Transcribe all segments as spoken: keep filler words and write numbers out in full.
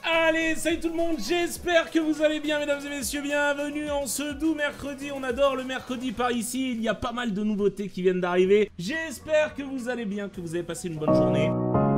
Allez, salut tout le monde, j'espère que vous allez bien, mesdames et messieurs, bienvenue en ce doux mercredi, on adore le mercredi par ici, il y a pas mal de nouveautés qui viennent d'arriver, j'espère que vous allez bien, que vous avez passé une bonne journée.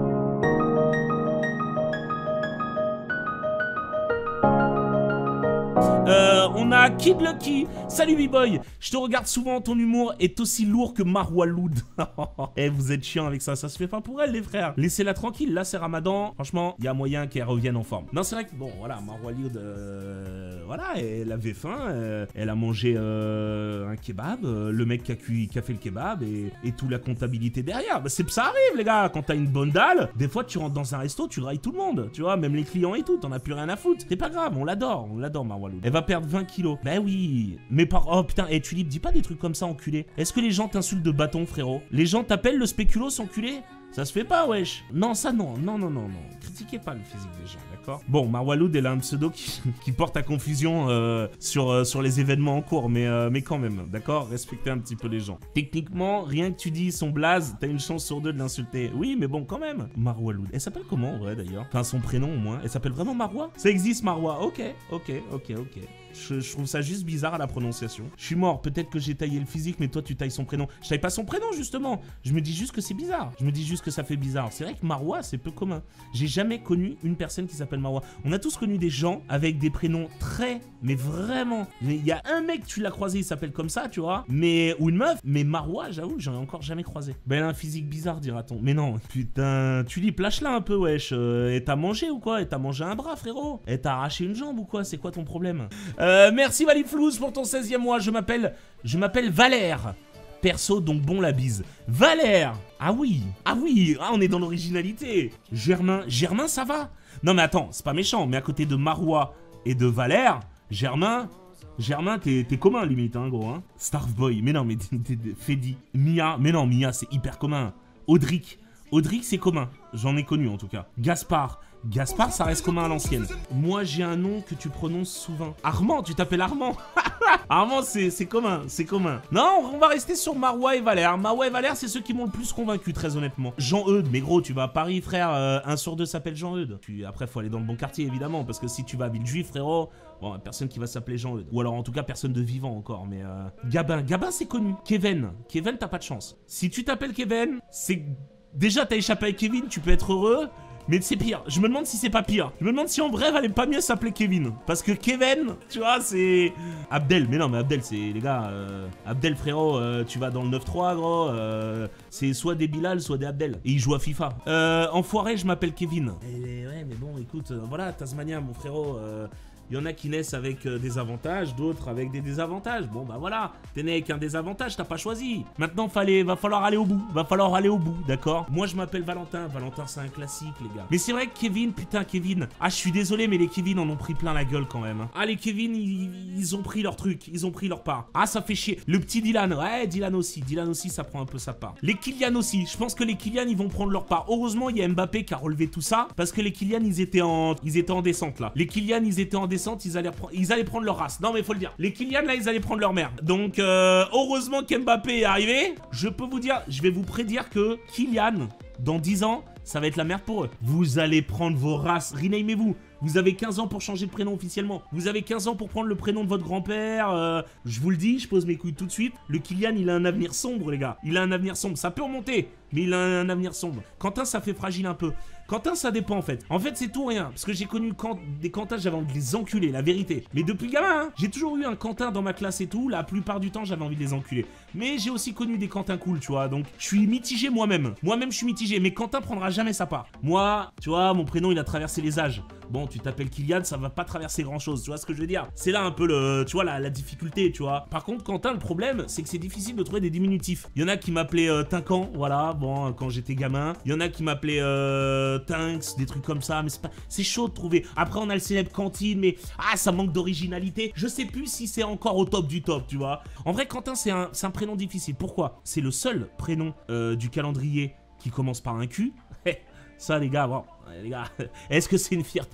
Euh, on a Kid Lucky. Salut B-Boy. Je te regarde souvent, ton humour est aussi lourd que Marwa Loud. Eh, vous êtes chiant avec ça, ça se fait pas pour elle les frères. Laissez-la tranquille, là c'est Ramadan. Franchement, il y a moyen qu'elle revienne en forme. Non, c'est vrai que bon, voilà, Marwa Loud, euh, voilà, elle avait faim, euh, elle a mangé euh, un kebab, euh, le mec qui a, cuit, qui a fait le kebab et, et toute la comptabilité derrière. Bah, c'est ça arrive les gars, quand t'as une bonne dalle, des fois tu rentres dans un resto, tu railles tout le monde, tu vois, même les clients et tout, t'en as plus rien à foutre. C'est pas grave, on l'adore, on l'adore Marwa Loud. Elle va perdre vingt kilos. Bah oui. Mais par... Oh putain, et Tulip, dis pas des trucs comme ça, enculé. Est-ce que les gens t'insultent de bâton, frérot? Les gens t'appellent le spéculoos, enculé? Ça se fait pas, wesh. Non, ça non, non, non, non, non. Critiquez pas le physique des gens, d'accord? Bon, Marwa Loud, elle a un pseudo qui, qui porte à confusion euh, sur, euh, sur les événements en cours, mais, euh, mais quand même, d'accord? Respectez un petit peu les gens. Techniquement, rien que tu dis son blaze, t'as une chance sur deux de l'insulter. Oui, mais bon, quand même. Marwa Loud. Elle s'appelle comment, en vrai, d'ailleurs? Enfin, son prénom, au moins. Elle s'appelle vraiment Marwa? Ça existe, Marwa. Ok, ok, ok, ok. Je, je trouve ça juste bizarre à la prononciation. Je suis mort, peut-être que j'ai taillé le physique, mais toi tu tailles son prénom. Je taille pas son prénom justement. Je me dis juste que c'est bizarre. Je me dis juste que ça fait bizarre. C'est vrai que Marwa c'est peu commun. J'ai jamais connu une personne qui s'appelle Marwa. On a tous connu des gens avec des prénoms très, mais vraiment. Il y a un mec, tu l'as croisé, il s'appelle comme ça, tu vois. Mais, ou une meuf. Mais Marwa, j'avoue, j'en ai encore jamais croisé. Ben elle a un physique bizarre, dira-t-on. Mais non, putain, tu dis lâche-la un peu, wesh. Euh, et t'as mangé ou quoi? Et t'as mangé un bras, frérot? Et t'as arraché une jambe ou quoi? C'est quoi ton problème? Euh, merci Valiflouz pour ton seizième mois, je m'appelle, je m'appelle Valère. Perso, donc bon la bise. Valère. Ah oui, ah oui, ah, on est dans l'originalité. Germain, Germain ça va? Non mais attends, c'est pas méchant, mais à côté de Marwa et de Valère, Germain, Germain t'es commun limite, hein gros. Hein. Starboy, mais non mais Fedi, Mia, mais non Mia c'est hyper commun. Audric, Audric c'est commun, j'en ai connu en tout cas. Gaspard. Gaspard, ça reste commun à l'ancienne. Moi, j'ai un nom que tu prononces souvent. Armand, tu t'appelles Armand. Armand, c'est commun, c'est commun. Non, on va rester sur Marwa et Valère. Marwa et Valère, c'est ceux qui m'ont le plus convaincu, très honnêtement. Jean-Eudes, mais gros, tu vas à Paris, frère, euh, un sur deux s'appelle Jean-Eudes. Après, faut aller dans le bon quartier, évidemment, parce que si tu vas à Villejuif, frérot, bon, personne qui va s'appeler Jean-Eudes. Ou alors, en tout cas, personne de vivant encore, mais... Euh... Gabin, Gabin, c'est connu. Kevin, Kevin, t'as pas de chance. Si tu t'appelles Kevin, c'est... Déjà, t'as échappé avec Kevin, tu peux être heureux. Mais c'est pire, je me demande si c'est pas pire. Je me demande si en vrai, elle allait pas mieux s'appeler Kevin. Parce que Kevin, tu vois, c'est... Abdel, mais non, mais Abdel, c'est... Les gars, euh... Abdel, frérot, euh, tu vas dans le neuf trois, gros. Euh... C'est soit des Bilal, soit des Abdel. Et il joue à FIFA. Euh... Enfoiré, je m'appelle Kevin. Et ouais, mais bon, écoute, euh, voilà, Tasmania, mon frérot... Euh... Il y en a qui naissent avec euh, des avantages, d'autres avec des désavantages. Bon bah voilà, t'es né avec un désavantage, t'as pas choisi. Maintenant, fallait, va falloir aller au bout, va falloir aller au bout, d'accord? Moi je m'appelle Valentin, Valentin c'est un classique les gars. Mais c'est vrai que Kevin, putain Kevin, ah je suis désolé mais les Kevin en ont pris plein la gueule quand même. Hein. Ah les Kevin, ils, ils ont pris leur truc, ils ont pris leur part. Ah ça fait chier. Le petit Dylan, ouais Dylan aussi, Dylan aussi ça prend un peu sa part. Les Kylian aussi, je pense que les Kylian ils vont prendre leur part. Heureusement il y a Mbappé qui a relevé tout ça, parce que les Kylian ils étaient en, ils étaient en descente là. Les Kylian ils étaient en descente. Ils allaient, ils allaient prendre leur race. Non mais faut le dire. Les Kylian là ils allaient prendre leur merde. Donc euh, heureusement qu'Mbappé est arrivé. Je peux vous dire, je vais vous prédire que Kylian dans dix ans ça va être la merde pour eux. Vous allez prendre vos races. Renamez-vous. Vous avez quinze ans pour changer de prénom officiellement. Vous avez quinze ans pour prendre le prénom de votre grand-père. Euh, je vous le dis, je pose mes couilles tout de suite. Le Kylian, il a un avenir sombre, les gars. Il a un avenir sombre. Ça peut remonter, mais il a un avenir sombre. Quentin, ça fait fragile un peu. Quentin, ça dépend, en fait. En fait, c'est tout rien. Parce que j'ai connu quand des Quentins, j'avais envie de les enculer, la vérité. Mais depuis gamin, hein, j'ai toujours eu un Quentin dans ma classe et tout. La plupart du temps, j'avais envie de les enculer. Mais j'ai aussi connu des Quentins cool, tu vois. Donc, je suis mitigé moi-même. Moi-même, je suis mitigé. Mais Quentin prendra jamais sa part. Moi, tu vois, mon prénom, il a traversé les âges. Bon, tu t'appelles Kylian, ça va pas traverser grand chose, tu vois ce que je veux dire? C'est là un peu le, tu vois, la, la difficulté, tu vois. Par contre, Quentin, le problème, c'est que c'est difficile de trouver des diminutifs. Il y en a qui m'appelaient euh, Tincan, voilà, bon, quand j'étais gamin. Il y en a qui m'appelaient euh, Tinks, des trucs comme ça, mais c'est pas, c'est chaud de trouver. Après, on a le célèbre Cantine, mais ah, ça manque d'originalité. Je sais plus si c'est encore au top du top, tu vois. En vrai, Quentin, c'est un, c'est un prénom difficile. Pourquoi? C'est le seul prénom euh, du calendrier qui commence par un Q. Ça, les gars, bon, les gars, est-ce que c'est une fierté?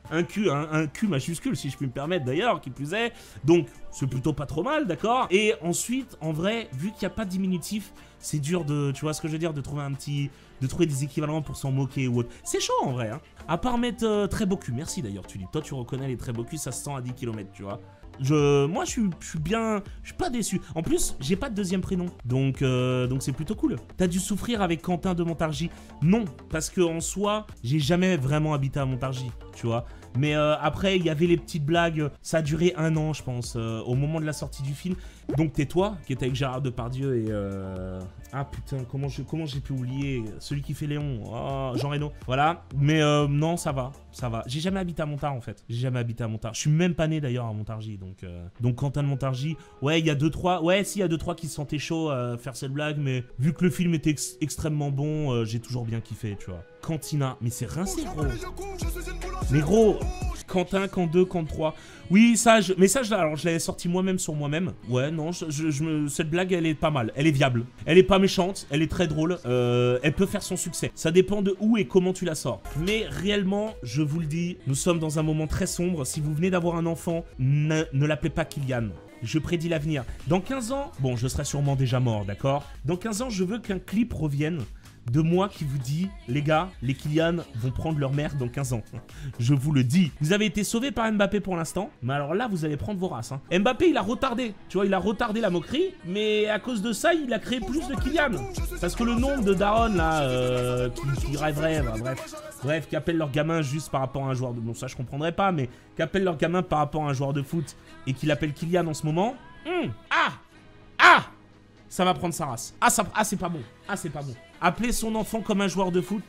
Un Q, un, un Q majuscule, si je puis me permettre d'ailleurs, qui plus est. Donc, c'est plutôt pas trop mal, d'accord? Et ensuite, en vrai, vu qu'il n'y a pas de diminutif, c'est dur de, tu vois ce que je veux dire, de trouver un petit... de trouver des équivalents pour s'en moquer ou autre. C'est chaud en vrai, hein. À part mettre euh, très beau cul. Merci d'ailleurs, tu dis. Toi, tu reconnais les très beaux culs, ça se sent à dix kilomètres, tu vois. Je, moi, je suis, je suis bien... Je suis pas déçu. En plus, j'ai pas de deuxième prénom. Donc, euh, donc c'est plutôt cool. T'as dû souffrir avec Quentin de Montargis? Non, parce que en soi, j'ai jamais vraiment habité à Montargis, tu vois. Mais euh, après, il y avait les petites blagues. Ça a duré un an, je pense, euh, au moment de la sortie du film. Donc, Tais-toi, qui était avec Gérard Depardieu et... Euh... Ah putain, comment j'ai comment j'ai pu oublier celui qui fait Léon, oh, Jean Reno. Voilà, mais euh, non, ça va, ça va. J'ai jamais habité à Montard en fait. J'ai jamais habité à Montard. Je suis même pas né d'ailleurs à Montargis, donc euh... donc Quentin de Montargis. Ouais, il y a deux trois, ouais, si il y a deux trois qui se sentaient chaud à faire cette blague, mais vu que le film était ex extrêmement bon, euh, j'ai toujours bien kiffé, tu vois. Cantina, mais c'est rincé gros. Mais gros, Quentin, Quant deux, Quant trois. Oui, ça, je... mais ça, je... alors je l'avais sorti moi-même sur moi-même. Ouais, non, je, je, je me... cette blague, elle est pas mal. Elle est viable. Elle est pas méchante, elle est très drôle. Euh, elle peut faire son succès. Ça dépend de où et comment tu la sors. Mais réellement, je vous le dis, nous sommes dans un moment très sombre. Si vous venez d'avoir un enfant, ne, ne l'appelez pas Kylian. Je prédis l'avenir. Dans quinze ans, bon, je serai sûrement déjà mort, d'accord? Dans quinze ans, je veux qu'un clip revienne de moi qui vous dit, les gars, les Kylian vont prendre leur mère dans quinze ans. Je vous le dis. Vous avez été sauvés par Mbappé pour l'instant, mais alors là, vous allez prendre vos races. Hein. Mbappé, il a retardé. Tu vois, il a retardé la moquerie, mais à cause de ça, il a créé plus de Kylian. Parce que le nombre de darons, là, euh, qui, qui rêveraient, bah, bref, bref, qui appellent leur gamin juste par rapport à un joueur de... Bon, ça, je comprendrais pas, mais qui appellent leur gamin par rapport à un joueur de foot et qui l'appelle Kylian en ce moment. Hum, ah Ah Ça va prendre sa race. Ah, ça, ah c'est pas bon. Ah, c'est pas bon. Appeler son enfant comme un joueur de foot.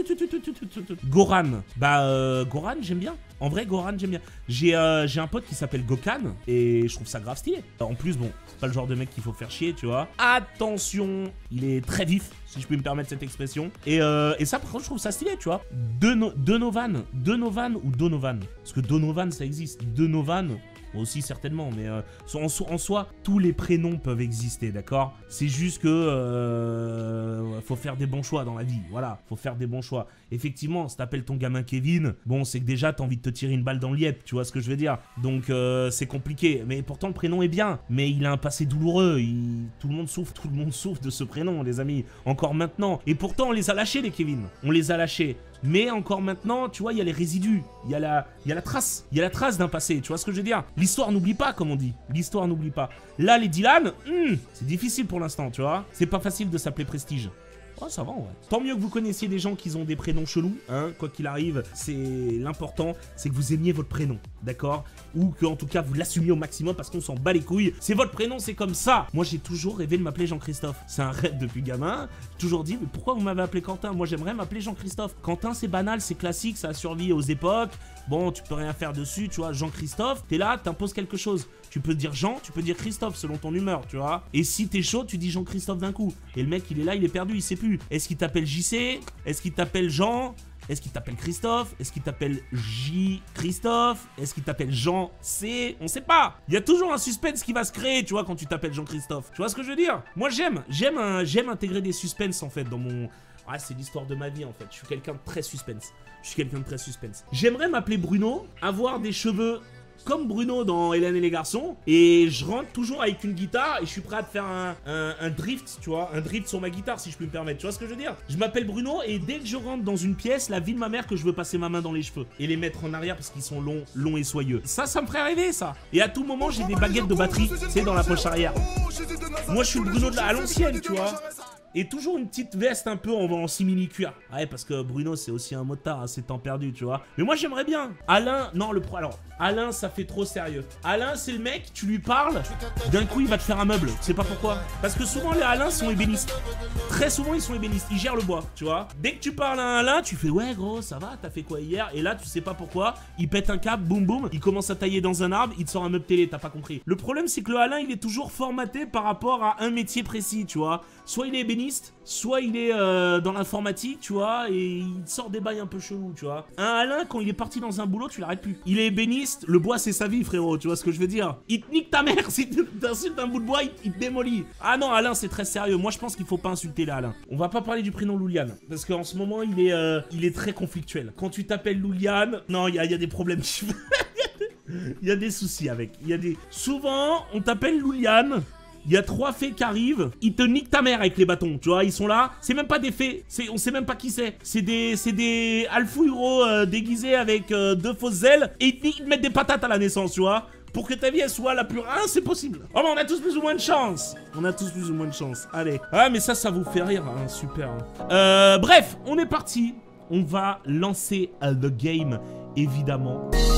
Goran. Bah, euh, Goran, j'aime bien. En vrai, Goran, j'aime bien. J'ai euh, j'ai un pote qui s'appelle Gokhan et je trouve ça grave stylé. En plus, bon, c'est pas le genre de mec qu'il faut faire chier, tu vois. Attention, il est très vif, si je puis me permettre cette expression. Et, euh, et ça, par contre, je trouve ça stylé, tu vois. Deno Donovan. Donovan ou Donovan. Parce que Donovan, ça existe. Donovan... aussi certainement, mais euh, en, so en soi, tous les prénoms peuvent exister, d'accord? C'est juste que euh, faut faire des bons choix dans la vie, voilà, faut faire des bons choix. Effectivement, si t'appelles ton gamin Kevin, bon, c'est que déjà t'as envie de te tirer une balle dans le liep, tu vois ce que je veux dire? Donc euh, c'est compliqué, mais pourtant le prénom est bien, mais il a un passé douloureux, il... tout le monde souffre, tout le monde souffre de ce prénom, les amis, encore maintenant. Et pourtant on les a lâchés, les Kevin, on les a lâchés. Mais encore maintenant, tu vois, il y a les résidus, il y a la, il y a la trace, il y a la trace d'un passé, tu vois ce que je veux dire? L'histoire n'oublie pas, comme on dit, l'histoire n'oublie pas. Là, les Dylan, hmm, c'est difficile pour l'instant, tu vois? C'est pas facile de s'appeler Prestige. Oh, ça va, ouais. Tant mieux que vous connaissiez des gens qui ont des prénoms chelous, hein, quoi qu'il arrive, c'est l'important, c'est que vous aimiez votre prénom, d'accord? Ou que, en tout cas, vous l'assumiez au maximum parce qu'on s'en bat les couilles. C'est votre prénom, c'est comme ça. Moi, j'ai toujours rêvé de m'appeler Jean-Christophe. C'est un rêve depuis gamin. J'ai toujours dit, mais pourquoi vous m'avez appelé Quentin? Moi, j'aimerais m'appeler Jean-Christophe. Quentin, c'est banal, c'est classique, ça a survécu aux époques. Bon, tu peux rien faire dessus, tu vois. Jean-Christophe, t'es là, t'imposes quelque chose. Tu peux dire Jean, tu peux dire Christophe, selon ton humeur, tu vois. Et si t'es chaud, tu dis Jean-Christophe d'un coup. Et le mec, il est là, il est perdu, il sait plus. Est-ce qu'il t'appelle J C? Est-ce qu'il t'appelle Jean? Est-ce qu'il t'appelle Christophe? Est-ce qu'il t'appelle J Christophe? Est-ce qu'il t'appelle Jean C? On sait pas. Il y a toujours un suspense qui va se créer, tu vois, quand tu t'appelles Jean-Christophe. Tu vois ce que je veux dire? Moi, j'aime. J'aime un... j'aime intégrer des suspens, en fait, dans mon... Ah, c'est l'histoire de ma vie, en fait. Je suis quelqu'un de très suspense. Je suis quelqu'un de très suspense. J'aimerais m'appeler Bruno, avoir des cheveux... comme Bruno dans Hélène et les garçons, et je rentre toujours avec une guitare et je suis prêt à te faire un, un, un drift, tu vois, un drift sur ma guitare si je puis me permettre, tu vois ce que je veux dire? Je m'appelle Bruno et dès que je rentre dans une pièce, la vie de ma mère que je veux passer ma main dans les cheveux et les mettre en arrière parce qu'ils sont longs, longs et soyeux. Ça, ça me ferait rêver ça. Et à tout moment, j'ai des baguettes de batterie, c'est dans la poche arrière. Moi, je suis le Bruno de la, à l'ancienne, tu vois. Et toujours une petite veste un peu en, en simili-cuir. Ouais, parce que Bruno, c'est aussi un motard à ses temps perdus, tu vois. Mais moi, j'aimerais bien. Alain, non, le pro... Alors, Alain, ça fait trop sérieux. Alain, c'est le mec, tu lui parles, d'un coup, il va te faire un meuble. Tu sais pas pourquoi? Parce que souvent, les Alains sont ébénistes. Très souvent, ils sont ébénistes. Ils gèrent le bois, tu vois. Dès que tu parles à un Alain, tu fais, ouais, gros, ça va, t'as fait quoi hier? Et là, tu sais pas pourquoi. Il pète un câble, boum, boum. Il commence à tailler dans un arbre, il te sort un meuble télé, t'as pas compris. Le problème, c'est que le Alain, il est toujours formaté par rapport à un métier précis, tu vois. Soit il est ébéniste, béniste, soit il est euh, dans l'informatique, tu vois, et il sort des bails un peu chelous, tu vois. Un Alain, quand il est parti dans un boulot, tu l'arrêtes plus. Il est béniste, le bois c'est sa vie, frérot, tu vois ce que je veux dire. Il te nique ta mère, si t'insultes un bout de bois, il, il te démolit. Ah non, Alain, c'est très sérieux. Moi, je pense qu'il faut pas insulter là, Alain. On va pas parler du prénom Louliane, parce qu'en ce moment, il est, euh, il est très conflictuel. Quand tu t'appelles Louliane, non, il y, y a des problèmes. Il y a des soucis avec. Il y a des. Souvent, on t'appelle Louliane. Il y a trois fées qui arrivent, ils te niquent ta mère avec les bâtons, tu vois, ils sont là. C'est même pas des fées, on sait même pas qui c'est. C'est des, c'est des alfouiros euh, déguisés avec euh, deux fausses ailes et ils te, ils te mettent des patates à la naissance, tu vois. Pour que ta vie elle soit la plus... Ah, c'est possible. Oh, mais on a tous plus ou moins de chance. On a tous plus ou moins de chance. Allez. Ah, mais ça, ça vous fait rire, hein, super. Hein. Euh, bref, on est parti. On va lancer uh, the game, évidemment.